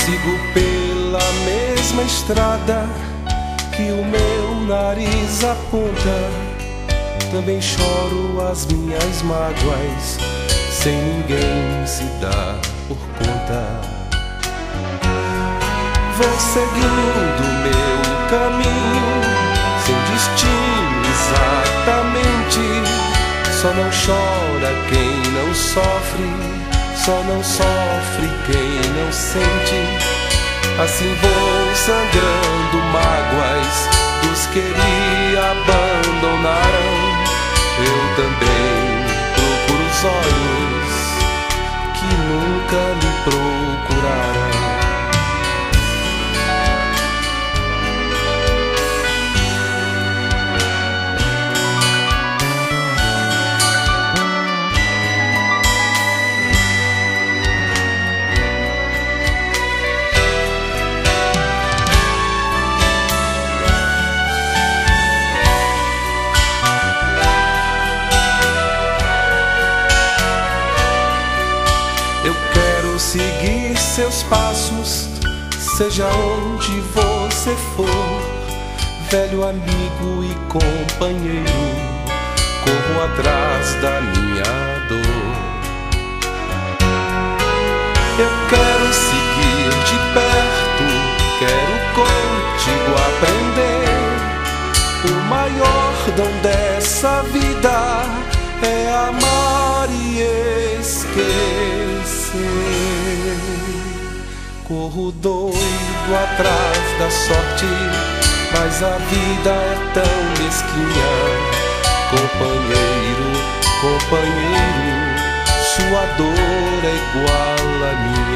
Sigo pela mesma estrada que o meu nariz aponta. Também choro as minhas mágoas, sem ninguém se dar por conta. Vou seguindo meu caminho, sem destino exatamente. Só não chora quem não sofre, só não sofre quem não sente. Assim vou sangrando mágoas dos que me abandonaram. Eu também procuro os olhos que nunca me procuraram. Seguir seus passos, seja onde você for, velho amigo e companheiro, corro atrás da minha dor. Eu quero seguir de perto, quero contigo aprender. O maior dom dessa vida é amar e esquecer. Corro doido atrás da sorte, mas a vida é tão mesquinha. Companheiro, companheiro, sua dor é igual à minha.